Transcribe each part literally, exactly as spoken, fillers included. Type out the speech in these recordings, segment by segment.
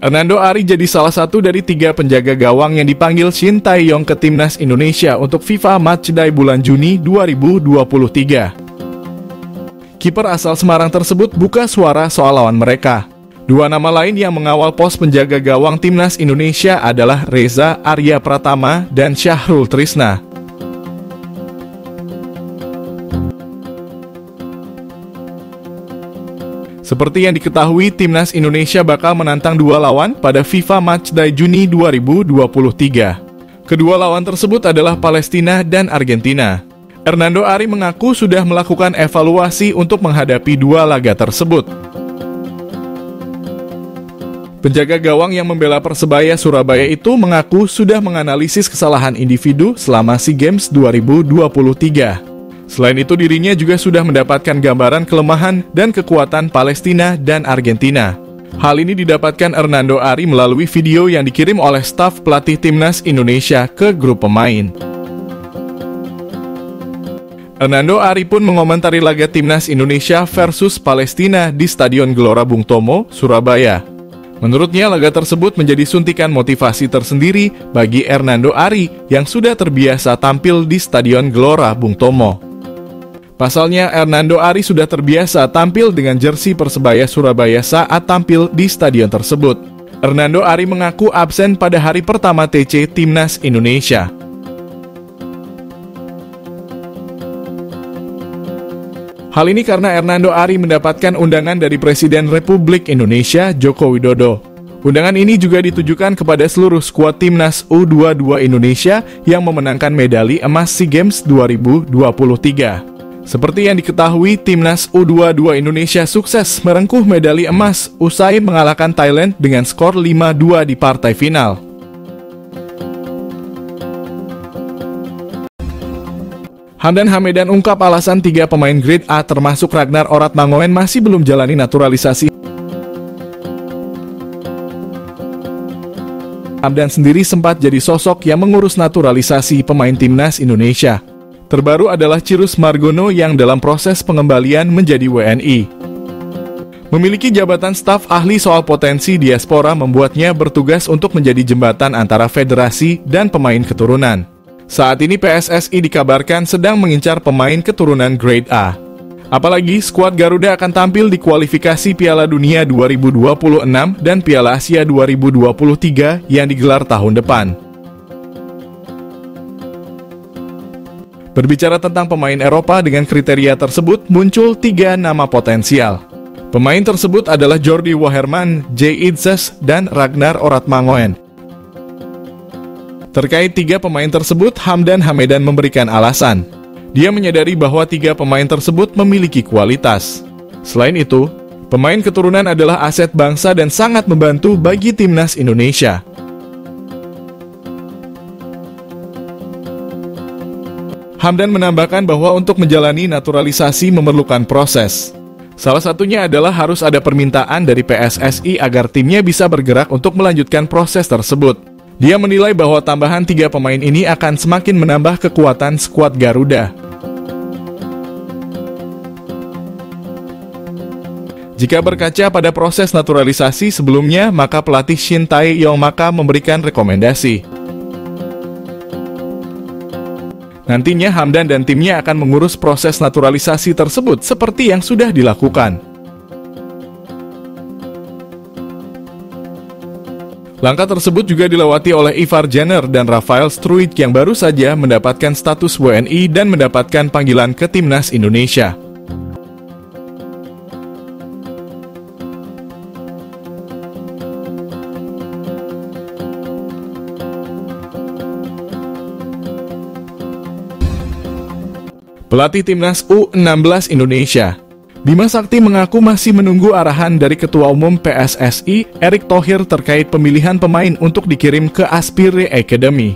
Hernando Ari jadi salah satu dari tiga penjaga gawang yang dipanggil Shin Tae-yong ke Timnas Indonesia untuk FIFA Matchday bulan Juni dua ribu dua puluh tiga. Kiper asal Semarang tersebut buka suara soal lawan mereka. Dua nama lain yang mengawal pos penjaga gawang Timnas Indonesia adalah Reza Arya Pratama dan Syahrul Trisna. Seperti yang diketahui, Timnas Indonesia bakal menantang dua lawan pada FIFA Matchday Juni dua ribu dua puluh tiga. Kedua lawan tersebut adalah Palestina dan Argentina. Hernando Ari mengaku sudah melakukan evaluasi untuk menghadapi dua laga tersebut. Penjaga gawang yang membela Persebaya Surabaya itu mengaku sudah menganalisis kesalahan individu selama SEA Games dua ribu dua puluh tiga. Selain itu, dirinya juga sudah mendapatkan gambaran kelemahan dan kekuatan Palestina dan Argentina. Hal ini didapatkan Hernando Ari melalui video yang dikirim oleh staf pelatih Timnas Indonesia ke grup pemain. Hernando Ari pun mengomentari laga Timnas Indonesia versus Palestina di Stadion Gelora Bung Tomo, Surabaya. Menurutnya, laga tersebut menjadi suntikan motivasi tersendiri bagi Hernando Ari yang sudah terbiasa tampil di Stadion Gelora Bung Tomo. Pasalnya, Hernando Ari sudah terbiasa tampil dengan jersey Persebaya Surabaya saat tampil di stadion tersebut. Hernando Ari mengaku absen pada hari pertama T C Timnas Indonesia. Hal ini karena Hernando Ari mendapatkan undangan dari Presiden Republik Indonesia Joko Widodo. Undangan ini juga ditujukan kepada seluruh skuad Timnas U dua puluh dua Indonesia yang memenangkan medali emas SEA Games dua ribu dua puluh tiga. Seperti yang diketahui, Timnas U dua puluh dua Indonesia sukses merengkuh medali emas usai mengalahkan Thailand dengan skor lima dua di partai final. Hamdan Hamedan ungkap alasan tiga pemain grade A termasuk Ragnar Oratmangoen masih belum jalani naturalisasi. Hamdan sendiri sempat jadi sosok yang mengurus naturalisasi pemain Timnas Indonesia. Terbaru adalah Cirus Margono yang dalam proses pengembalian menjadi W N I. Memiliki jabatan staf ahli soal potensi diaspora membuatnya bertugas untuk menjadi jembatan antara federasi dan pemain keturunan. Saat ini P S S I dikabarkan sedang mengincar pemain keturunan grade A. Apalagi skuad Garuda akan tampil di kualifikasi Piala Dunia dua ribu dua puluh enam dan Piala Asia dua ribu dua puluh tiga yang digelar tahun depan. Berbicara tentang pemain Eropa dengan kriteria tersebut, muncul tiga nama potensial. Pemain tersebut adalah Jordi Woherman, Jay Idzes, dan Ragnar Oratmangoen. Terkait tiga pemain tersebut, Hamdan Hamedan memberikan alasan. Dia menyadari bahwa tiga pemain tersebut memiliki kualitas. Selain itu, pemain keturunan adalah aset bangsa dan sangat membantu bagi Timnas Indonesia. Hamdan menambahkan bahwa untuk menjalani naturalisasi memerlukan proses. Salah satunya adalah harus ada permintaan dari P S S I agar timnya bisa bergerak untuk melanjutkan proses tersebut. Dia menilai bahwa tambahan tiga pemain ini akan semakin menambah kekuatan skuad Garuda. Jika berkaca pada proses naturalisasi sebelumnya, maka pelatih Shin Tae-yong maka memberikan rekomendasi. Nantinya Hamdan dan timnya akan mengurus proses naturalisasi tersebut seperti yang sudah dilakukan. Langkah tersebut juga dilewati oleh Ivar Jenner dan Rafael Struijk yang baru saja mendapatkan status W N I dan mendapatkan panggilan ke Timnas Indonesia. Pelatih Timnas U enam belas Indonesia, Bima Sakti mengaku masih menunggu arahan dari Ketua Umum P S S I, Erick Thohir terkait pemilihan pemain untuk dikirim ke Aspire Academy.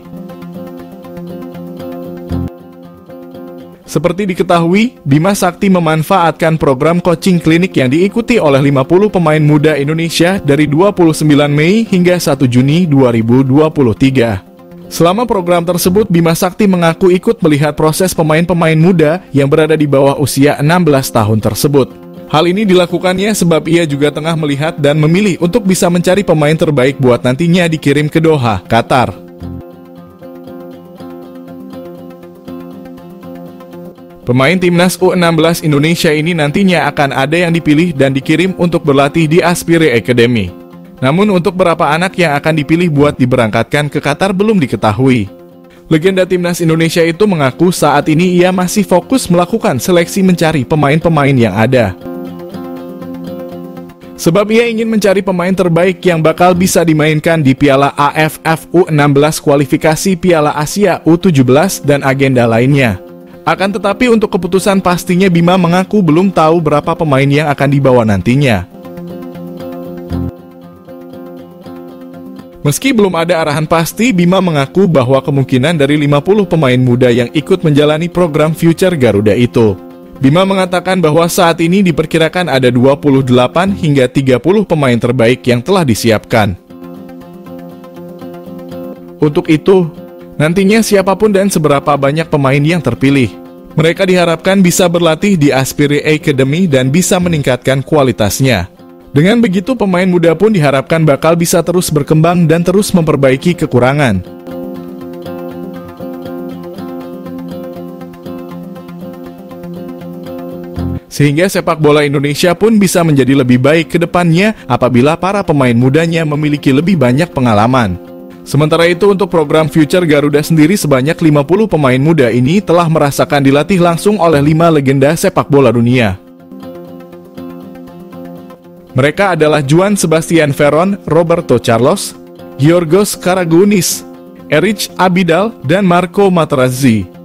Seperti diketahui, Bima Sakti memanfaatkan program coaching klinik yang diikuti oleh lima puluh pemain muda Indonesia dari dua puluh sembilan Mei hingga satu Juni dua ribu dua puluh tiga. Selama program tersebut, Bima Sakti mengaku ikut melihat proses pemain-pemain muda yang berada di bawah usia enam belas tahun tersebut. Hal ini dilakukannya sebab ia juga tengah melihat dan memilih untuk bisa mencari pemain terbaik buat nantinya dikirim ke Doha, Qatar. Pemain timnas U enam belas Indonesia ini nantinya akan ada yang dipilih dan dikirim untuk berlatih di Aspire Academy. Namun untuk berapa anak yang akan dipilih buat diberangkatkan ke Qatar belum diketahui. Legenda timnas Indonesia itu mengaku saat ini ia masih fokus melakukan seleksi mencari pemain-pemain yang ada. Sebab ia ingin mencari pemain terbaik yang bakal bisa dimainkan di Piala A F F U enam belas kualifikasi Piala Asia U tujuh belas dan agenda lainnya. Akan tetapi untuk keputusan pastinya Bima mengaku belum tahu berapa pemain yang akan dibawa nantinya. Meski belum ada arahan pasti, Bima mengaku bahwa kemungkinan dari lima puluh pemain muda yang ikut menjalani program Future Garuda itu. Bima mengatakan bahwa saat ini diperkirakan ada dua puluh delapan hingga tiga puluh pemain terbaik yang telah disiapkan. Untuk itu, nantinya siapapun dan seberapa banyak pemain yang terpilih, mereka diharapkan bisa berlatih di Aspire Academy dan bisa meningkatkan kualitasnya. Dengan begitu pemain muda pun diharapkan bakal bisa terus berkembang dan terus memperbaiki kekurangan. Sehingga sepak bola Indonesia pun bisa menjadi lebih baik ke depannya apabila para pemain mudanya memiliki lebih banyak pengalaman. Sementara itu untuk program Future Garuda sendiri sebanyak lima puluh pemain muda ini telah merasakan dilatih langsung oleh lima legenda sepak bola dunia. Mereka adalah Juan Sebastian Veron, Roberto Carlos, Giorgos Karagounis, Erich Abidal, dan Marco Materazzi.